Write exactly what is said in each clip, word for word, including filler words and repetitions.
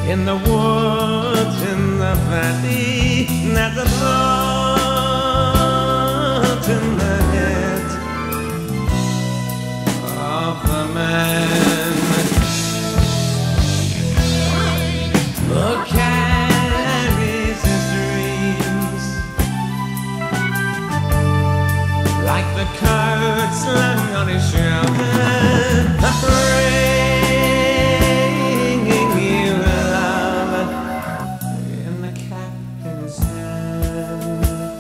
In the woods, in the valley, there's a thought in the head of the man who carries his dreams like the coat slung on his shoulder, bringing you love in the captain's hand.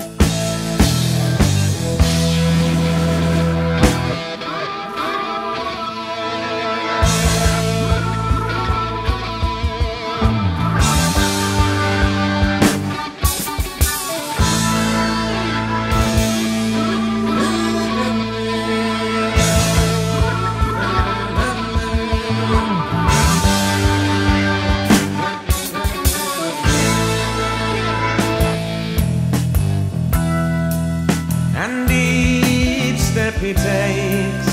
And each step he takes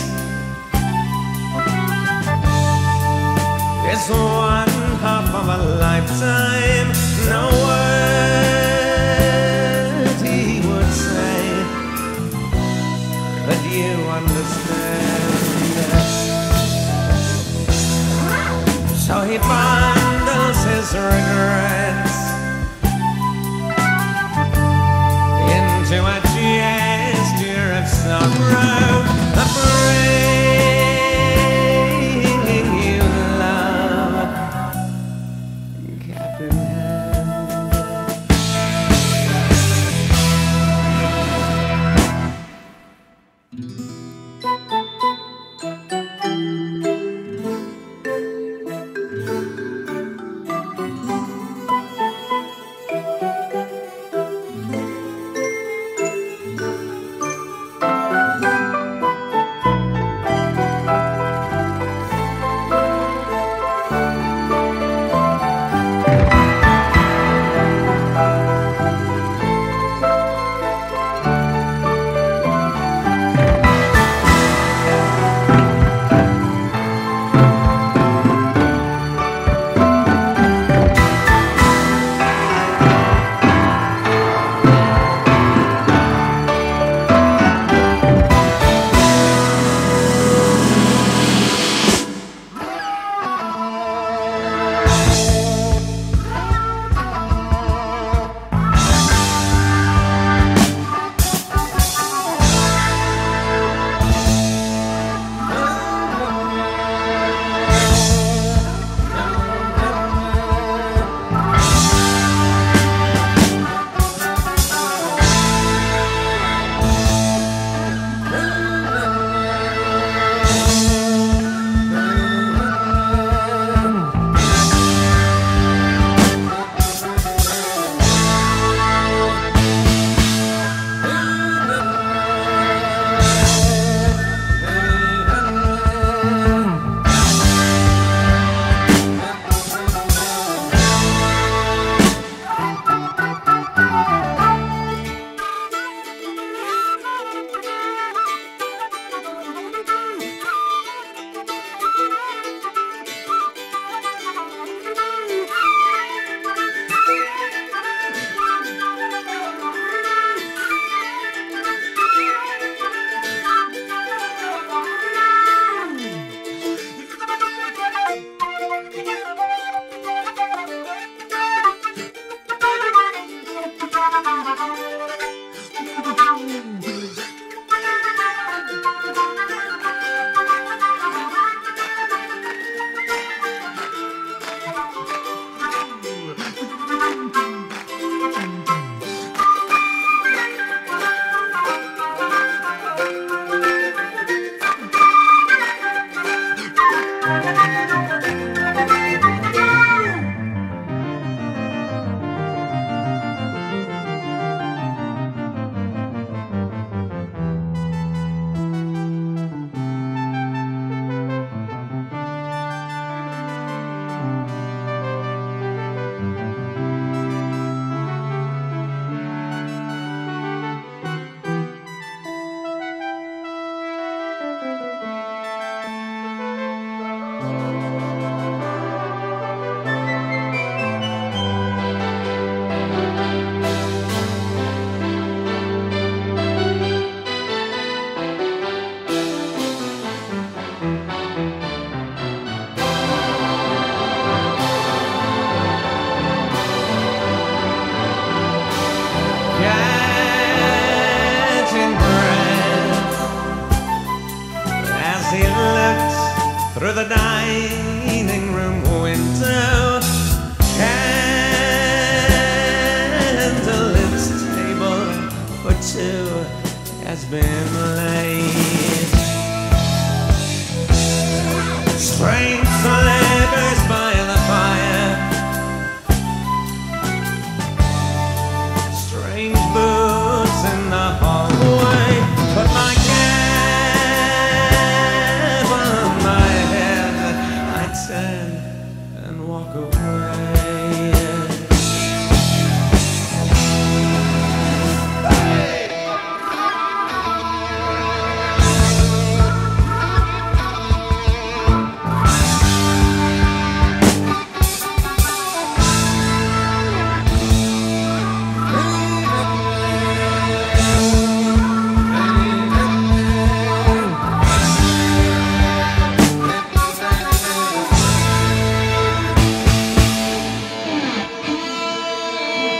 is one half of a lifetime. No word he would say, but you understand. So he bundles his regrets into a gesture of sorrow, bringing you love, cap in hand. looked through the dining room window. Candlelit table for two has been laid. Strange labors by the fire, strange boots in the hallway. Put my cap on my head, I turn and walk away.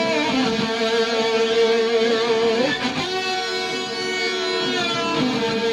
Thank you.